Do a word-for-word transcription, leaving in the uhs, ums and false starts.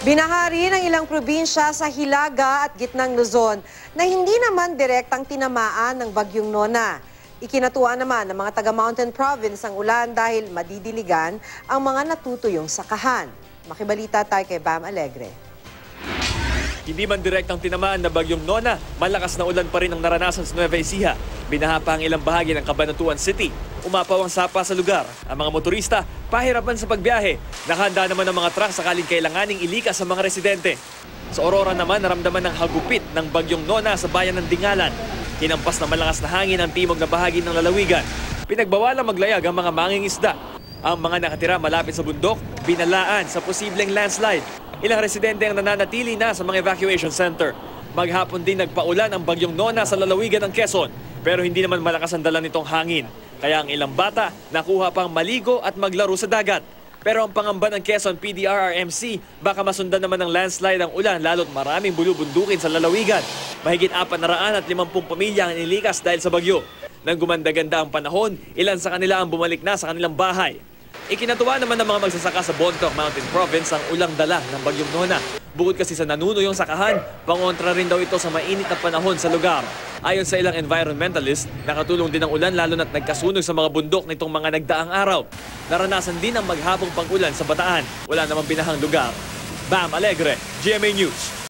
Binahari ng ilang probinsya sa Hilaga at Gitnang Luzon na hindi naman direktang tinamaan ng Bagyong Nona. Ikinatuwa naman ng mga taga-Mountain Province ang ulan dahil madidiligan ang mga natutuyong sakahan. Makibalita tayo kay Bam Alegre. Hindi man direktang tinamaan na Bagyong Nona, malakas na ulan pa rin ang naranasan sa Nueva Ecija. Binaha pa ang ilang bahagi ng Cabanatuan City. Umapaw ang sapa sa lugar. Ang mga motorista, pahirapan sa pagbiyahe. Nakahanda naman ang mga truck sakaling kailanganing ilikas sa mga residente. Sa Aurora naman, naramdaman ng hagupit ng Bagyong Nona sa bayan ng Dingalan. Hinampas na malakas na hangin ang timog na bahagi ng lalawigan. Pinagbawalang maglayag ang mga mangingisda. Ang mga nakatira malapit sa bundok, binalaan sa posibleng landslide. Ilang residente ang nananatili na sa mga evacuation center. Maghapon din nagpaulan ang Bagyong Nona sa lalawigan ng Quezon. Pero hindi naman malakas ang dala nitong hangin. Kaya ang ilang bata nakuha pang maligo at maglaro sa dagat. Pero ang pangamba ng Quezon P D R R M C, baka masundan naman ng landslide ang ulan lalo't maraming bulubundukin sa lalawigan. Mahigit apat na raan at limampung pamilya ang iniligtas dahil sa bagyo. Nang gumanda-ganda ang panahon, ilan sa kanila ang bumalik na sa kanilang bahay. Ikinatuwa naman ng mga magsasaka sa Bontoc Mountain Province ang ulang dala ng Bagyong Nona. Bukod kasi sa nanunuyong sakahan, pangontra rin daw ito sa mainit na panahon sa lugar. Ayon sa ilang environmentalist, nakatulong din ang ulan lalo na't nagkasunog sa mga bundok nitong mga nagdaang araw. Naranasan din ang maghapong pang-ulan sa Bataan. Wala namang binahang lugar. Bam Alegre, G M A News.